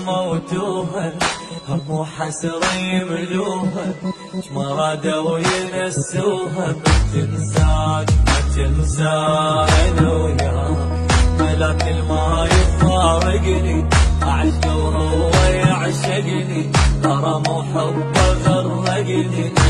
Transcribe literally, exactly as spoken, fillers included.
موتوها هم وحسرة يملوها ما رادوا ينسوها بتنساك ما تنساني وياك ملاك ما يفارقني أعشقه وهو يعشقني ترى مو حبه غرقني